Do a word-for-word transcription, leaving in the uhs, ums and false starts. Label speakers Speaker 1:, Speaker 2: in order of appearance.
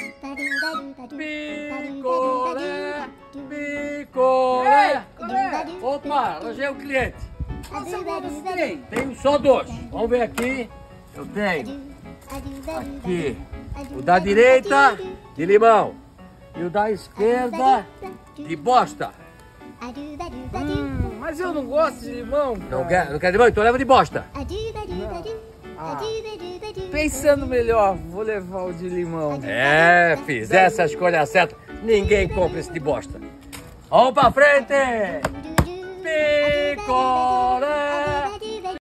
Speaker 1: Picolé, picolé. Opa, hoje é o cliente.
Speaker 2: Qual sabor você tem?
Speaker 1: Tenho só dois. Vamos ver aqui. Eu tenho aqui o da direita de limão e o da esquerda de bosta.
Speaker 2: Hum, mas eu não gosto de limão.
Speaker 1: Não quer, não quer limão? Então leva de bosta.
Speaker 2: Ah, pensando melhor, vou levar o de limão.
Speaker 1: É, fiz essa escolha certa. Ninguém compra esse de bosta. Vamos pra frente! Picolé!